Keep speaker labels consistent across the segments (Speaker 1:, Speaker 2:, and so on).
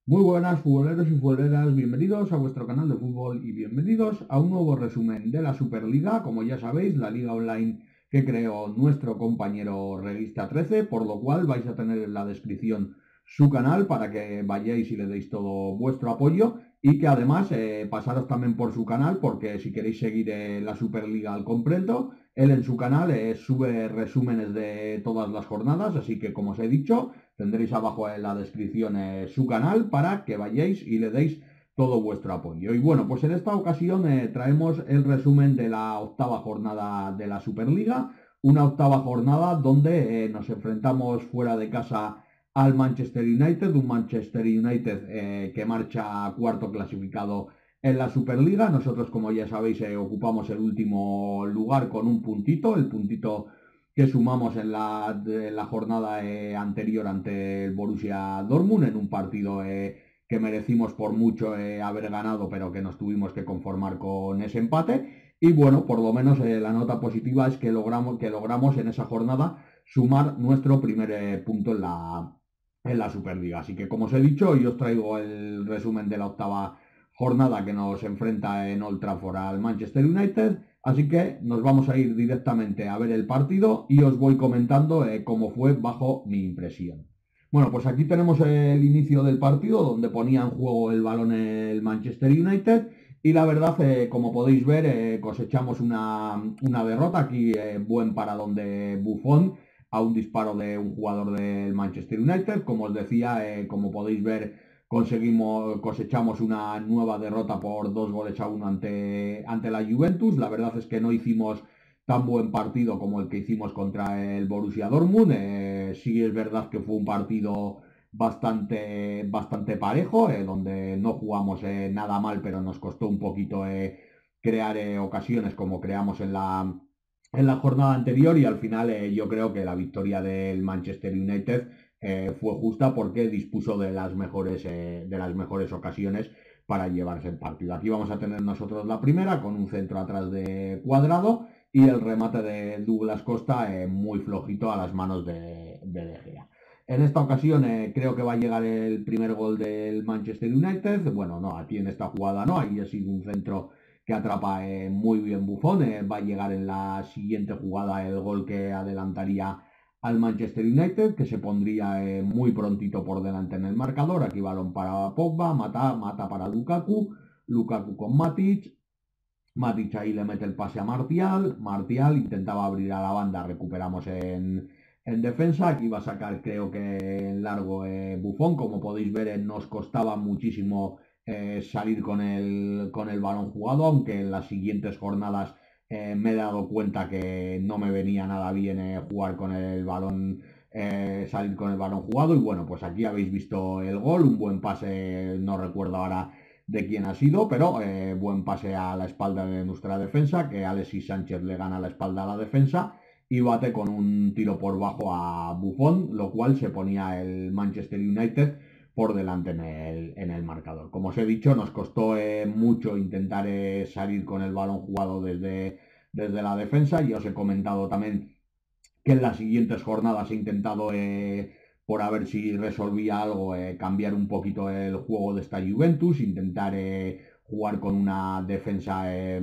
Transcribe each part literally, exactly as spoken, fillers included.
Speaker 1: Muy buenas futboleros y futboleras, bienvenidos a vuestro canal de fútbol y bienvenidos a un nuevo resumen de la Superliga, como ya sabéis, la liga online que creó nuestro compañero Revista trece, por lo cual vais a tener en la descripción su canal para que vayáis y le deis todo vuestro apoyo y que además eh, pasaros también por su canal porque si queréis seguir eh, la Superliga al completo, él en su canal eh, sube resúmenes de todas las jornadas, así que como os he dicho, tendréis abajo en la descripción eh, su canal para que vayáis y le deis todo vuestro apoyo. Y bueno, pues en esta ocasión eh, traemos el resumen de la octava jornada de la Superliga, una octava jornada donde eh, nos enfrentamos fuera de casa al Manchester United, un Manchester United eh, que marcha cuarto clasificado en la Superliga. Nosotros, como ya sabéis, eh, ocupamos el último lugar con un puntito, el puntito que sumamos en la, en la jornada eh, anterior ante el Borussia Dortmund en un partido eh, que merecimos por mucho eh, haber ganado, pero que nos tuvimos que conformar con ese empate. Y bueno, por lo menos eh, la nota positiva es que logramos, que logramos en esa jornada sumar nuestro primer eh, punto en la, en la Superliga. Así que, como os he dicho, yo os traigo el resumen de la octava jornada que nos enfrenta en Old Trafford al Manchester United. Así que nos vamos a ir directamente a ver el partido y os voy comentando eh, cómo fue bajo mi impresión. Bueno, pues aquí tenemos el inicio del partido donde ponía en juego el balón el Manchester United y la verdad, eh, como podéis ver, eh, cosechamos una, una derrota. Aquí eh, buen paradón de Buffon a un disparo de un jugador del Manchester United. Como os decía, eh, como podéis ver, conseguimos, cosechamos una nueva derrota por dos goles a uno ante, ante la Juventus. La verdad es que no hicimos tan buen partido como el que hicimos contra el Borussia Dortmund. Eh, sí es verdad que fue un partido bastante, bastante parejo, eh, donde no jugamos eh, nada mal, pero nos costó un poquito eh, crear eh, ocasiones como creamos en la, en la jornada anterior y al final eh, yo creo que la victoria del Manchester United eh, fue justa porque dispuso de las mejores, eh, de las mejores ocasiones para llevarse el partido. Aquí vamos a tener nosotros la primera con un centro atrás de Cuadrado y el remate de Douglas Costa eh, muy flojito a las manos de, de De Gea. En esta ocasión eh, creo que va a llegar el primer gol del Manchester United. Bueno, no, aquí en esta jugada no, ahí ha sido un centro que atrapa eh, muy bien Buffon. Eh, va a llegar en la siguiente jugada el gol que adelantaría al Manchester United, que se pondría eh, muy prontito por delante en el marcador. Aquí balón para Pogba, mata, mata para Lukaku, Lukaku con Matic, Matic ahí le mete el pase a Martial, Martial intentaba abrir a la banda, recuperamos en, en defensa, aquí va a sacar creo que en largo eh, Buffon, como podéis ver eh, nos costaba muchísimo eh, salir con el, con el balón jugado, aunque en las siguientes jornadas eh, me he dado cuenta que no me venía nada bien eh, jugar con el balón, eh, salir con el balón jugado y bueno, pues aquí habéis visto el gol, un buen pase, no recuerdo ahora de quién ha sido, pero eh, buen pase a la espalda de nuestra defensa, que Alexis Sánchez le gana la espalda a la defensa y bate con un tiro por bajo a Buffon, lo cual se ponía el Manchester United por delante en el, en el marcador. Como os he dicho, nos costó eh, mucho intentar eh, salir con el balón jugado desde, desde la defensa y os he comentado también que en las siguientes jornadas he intentado, eh, por a ver si resolvía algo, eh, cambiar un poquito el juego de esta Juventus, intentar eh, jugar con una defensa eh,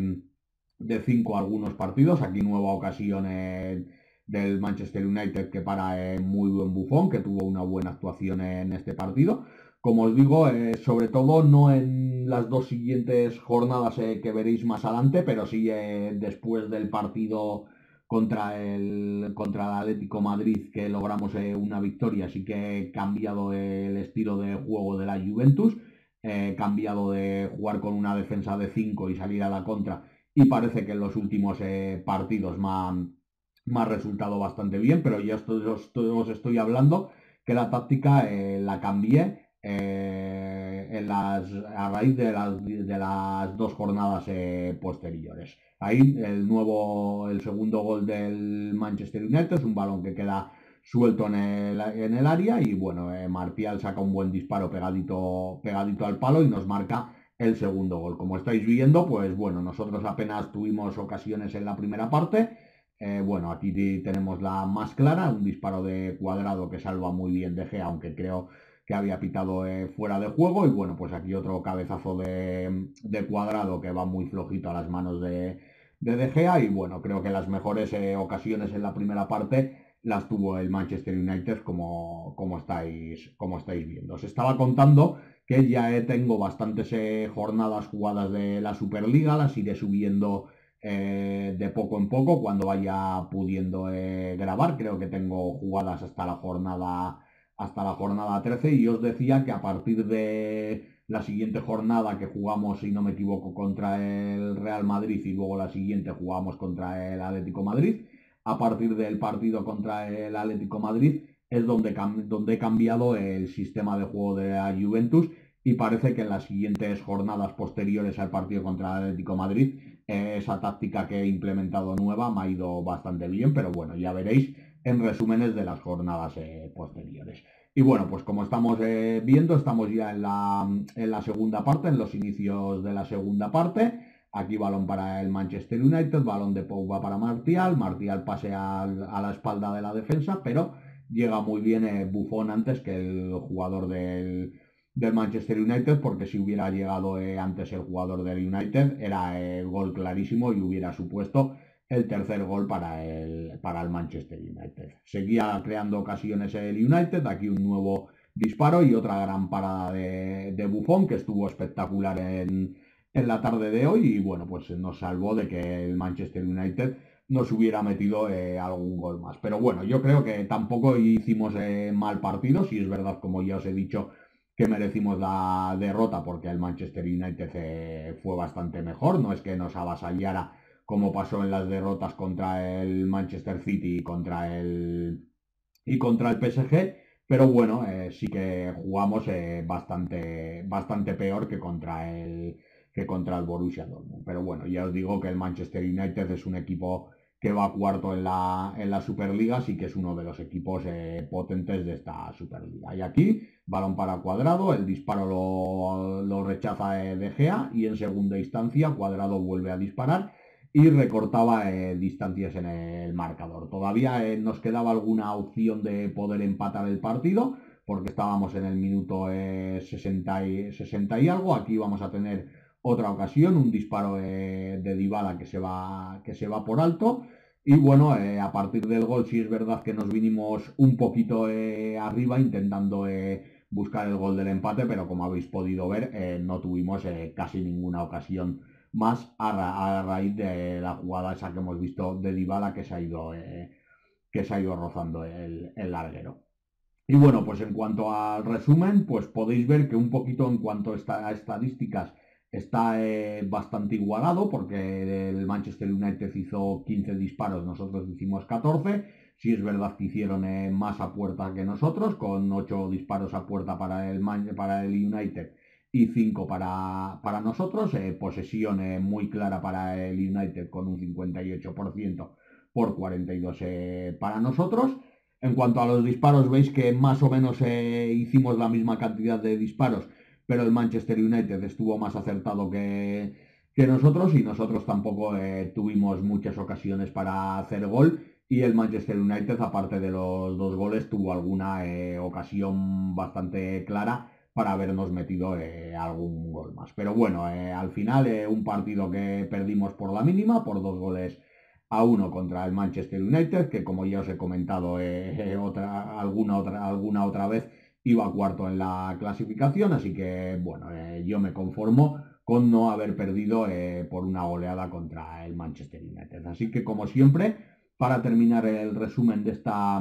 Speaker 1: de cinco algunos partidos. Aquí nueva ocasión eh, del Manchester United que para eh, muy buen Buffon, que tuvo una buena actuación en este partido. Como os digo, eh, sobre todo no en las dos siguientes jornadas eh, que veréis más adelante, pero sí eh, después del partido contra el, contra el Atlético Madrid que logramos eh, una victoria, así que he cambiado el estilo de juego de la Juventus, he eh, cambiado de jugar con una defensa de cinco y salir a la contra y parece que en los últimos eh, partidos me ha, me ha, resultado bastante bien, pero ya estoy, os, os estoy hablando que la táctica eh, la cambié eh, en las, a raíz de las, de las dos jornadas eh, posteriores. Ahí el nuevo, el segundo gol del Manchester United es un balón que queda suelto en el, en el área y bueno, eh, Martial saca un buen disparo pegadito, pegadito al palo y nos marca el segundo gol. Como estáis viendo, pues bueno, nosotros apenas tuvimos ocasiones en la primera parte. Eh, bueno, aquí tenemos la más clara, un disparo de Cuadrado que salva muy bien De Gea, aunque creo que había pitado eh, fuera de juego. Y bueno, pues aquí otro cabezazo de, de Cuadrado que va muy flojito a las manos de, de De Gea. Y bueno, creo que las mejores eh, ocasiones en la primera parte las tuvo el Manchester United, como, como, estáis, como estáis viendo. Os estaba contando que ya eh, tengo bastantes eh, jornadas jugadas de la Superliga, las iré subiendo eh, de poco en poco cuando vaya pudiendo eh, grabar. Creo que tengo jugadas hasta la jornada hasta la jornada trece, y os decía que a partir de la siguiente jornada que jugamos, si no me equivoco, contra el Real Madrid, y luego la siguiente jugamos contra el Atlético Madrid, a partir del partido contra el Atlético Madrid es donde, donde he cambiado el sistema de juego de la Juventus, y parece que en las siguientes jornadas posteriores al partido contra el Atlético Madrid eh, esa táctica que he implementado nueva me ha ido bastante bien, pero bueno, ya veréis en resúmenes de las jornadas eh, posteriores. Y bueno, pues como estamos eh, viendo, estamos ya en la, en la segunda parte, en los inicios de la segunda parte. Aquí balón para el Manchester United, balón de Pogba para Martial, Martial pase al, a la espalda de la defensa, pero llega muy bien eh, Buffon antes que el jugador del, del Manchester United, porque si hubiera llegado eh, antes el jugador del United, era el gol clarísimo y hubiera supuesto el tercer gol para el, para el Manchester United. Seguía creando ocasiones el United, aquí un nuevo disparo y otra gran parada de, de Buffon, que estuvo espectacular en, en la tarde de hoy, y bueno, pues nos salvó de que el Manchester United nos hubiera metido eh, algún gol más. Pero bueno, yo creo que tampoco hicimos eh, mal partido, si es verdad, como ya os he dicho, que merecimos la derrota porque el Manchester United eh, fue bastante mejor, no es que nos avasallara como pasó en las derrotas contra el Manchester City y contra el, y contra el P S G, pero bueno, eh, sí que jugamos eh, bastante, bastante peor que contra el que contra el Borussia Dortmund. Pero bueno, ya os digo que el Manchester United es un equipo que va cuarto en la, en la Superliga, sí que es uno de los equipos eh, potentes de esta Superliga. Y aquí, balón para Cuadrado, el disparo lo, lo rechaza eh, De Gea, y en segunda instancia Cuadrado vuelve a disparar y recortaba eh, distancias en el marcador. Todavía eh, nos quedaba alguna opción de poder empatar el partido, porque estábamos en el minuto eh, sesenta, y, sesenta y algo. Aquí vamos a tener otra ocasión, un disparo eh, de Dybala que se va, que se va por alto. Y bueno, eh, a partir del gol sí es verdad que nos vinimos un poquito eh, arriba intentando eh, buscar el gol del empate, pero como habéis podido ver eh, no tuvimos eh, casi ninguna ocasión más a, ra a, raíz de la jugada esa que hemos visto de Dybala, que se ha ido, eh, que se ha ido rozando el, el larguero. Y bueno, pues en cuanto al resumen, pues podéis ver que un poquito en cuanto a estadísticas está eh, bastante igualado, porque el Manchester United hizo quince disparos, nosotros hicimos catorce. Sí es verdad que hicieron eh, más a puerta que nosotros, con ocho disparos a puerta para el, para el United y cinco para, para nosotros. Eh, posesión eh, muy clara para el United con un cincuenta y ocho por ciento por cuarenta y dos eh, para nosotros. En cuanto a los disparos, veis que más o menos eh, hicimos la misma cantidad de disparos, pero el Manchester United estuvo más acertado que, que nosotros, y nosotros tampoco eh, tuvimos muchas ocasiones para hacer gol, y el Manchester United, aparte de los dos goles, tuvo alguna eh, ocasión bastante clara para habernos metido eh, algún gol más. Pero bueno, eh, al final eh, un partido que perdimos por la mínima, por dos goles a uno contra el Manchester United, que como ya os he comentado eh, otra, alguna, otra, alguna otra vez iba cuarto en la clasificación, así que bueno, eh, yo me conformo con no haber perdido eh, por una goleada contra el Manchester United. Así que como siempre, para terminar el resumen de esta,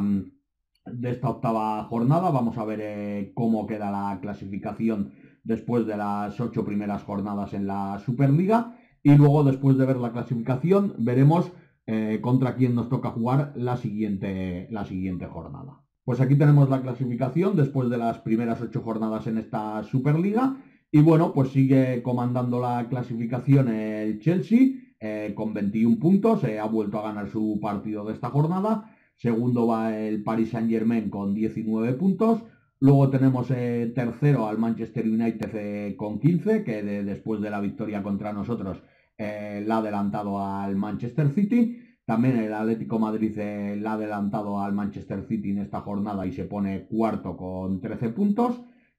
Speaker 1: de esta octava jornada, vamos a ver eh, cómo queda la clasificación después de las ocho primeras jornadas en la Superliga, y luego, después de ver la clasificación, veremos eh, contra quién nos toca jugar la siguiente, la siguiente jornada. Pues aquí tenemos la clasificación después de las primeras ocho jornadas en esta Superliga, y bueno, pues sigue comandando la clasificación el Chelsea eh, con veintiún puntos, eh, ha vuelto a ganar su partido de esta jornada. Segundo va el Paris Saint-Germain con diecinueve puntos. Luego tenemos eh, tercero al Manchester United eh, con quince, que de, después de la victoria contra nosotros eh, la ha adelantado al Manchester City. También el Atlético Madrid eh, la ha adelantado al Manchester City en esta jornada y se pone cuarto con trece puntos.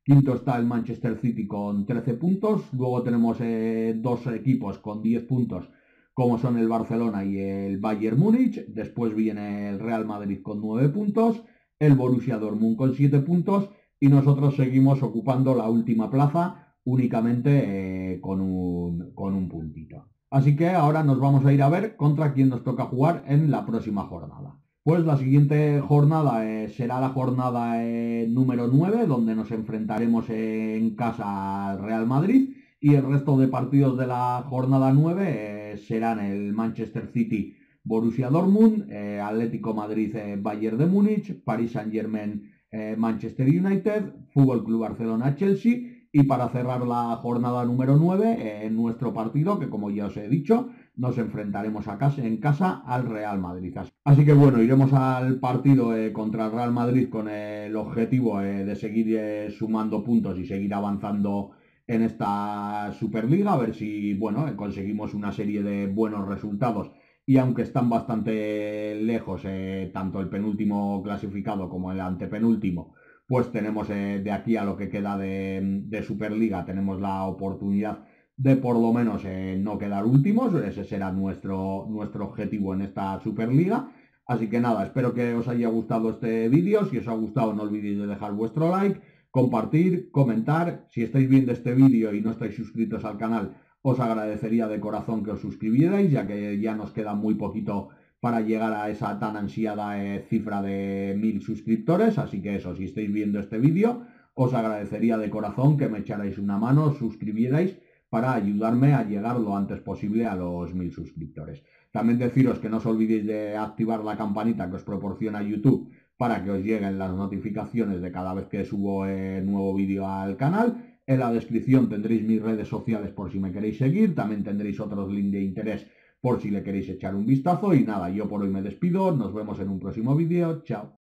Speaker 1: Quinto está el Manchester City con trece puntos. Luego tenemos eh, dos equipos con diez puntos, como son el Barcelona y el Bayern Múnich. Después viene el Real Madrid con nueve puntos, el Borussia Dortmund con siete puntos y nosotros seguimos ocupando la última plaza únicamente eh, con, un, con un puntito. Así que ahora nos vamos a ir a ver contra quién nos toca jugar en la próxima jornada. Pues la siguiente jornada eh, será la jornada eh, número nueve, donde nos enfrentaremos eh, en casa al Real Madrid, y el resto de partidos de la jornada nueve eh, serán el Manchester City Borussia Dortmund, eh, Atlético Madrid eh, Bayern de Múnich, Paris Saint-Germain eh, Manchester United, Fútbol Club Barcelona Chelsea, y para cerrar la jornada número nueve, eh, en nuestro partido, que como ya os he dicho, nos enfrentaremos a casa, en casa al Real Madrid. Así que bueno, iremos al partido eh, contra el Real Madrid con el objetivo eh, de seguir eh, sumando puntos y seguir avanzando en esta Superliga, a ver si bueno, eh, conseguimos una serie de buenos resultados. Y aunque están bastante lejos, eh, tanto el penúltimo clasificado como el antepenúltimo, pues tenemos eh, de aquí a lo que queda de, de Superliga, tenemos la oportunidad de por lo menos eh, no quedar últimos. Ese será nuestro, nuestro objetivo en esta Superliga. Así que nada, espero que os haya gustado este vídeo. Si os ha gustado, no olvidéis de dejar vuestro like, compartir, comentar. Si estáis viendo este vídeo y no estáis suscritos al canal, os agradecería de corazón que os suscribierais, ya que ya nos queda muy poquito para llegar a esa tan ansiada eh, cifra de mil suscriptores. Así que eso, si estáis viendo este vídeo, os agradecería de corazón que me echarais una mano, os suscribierais, para ayudarme a llegar lo antes posible a los mil suscriptores. También deciros que no os olvidéis de activar la campanita que os proporciona YouTube para que os lleguen las notificaciones de cada vez que subo eh, nuevo vídeo al canal. En la descripción tendréis mis redes sociales por si me queréis seguir. También tendréis otros links de interés por si le queréis echar un vistazo. Y nada, yo por hoy me despido. Nos vemos en un próximo vídeo. Chao.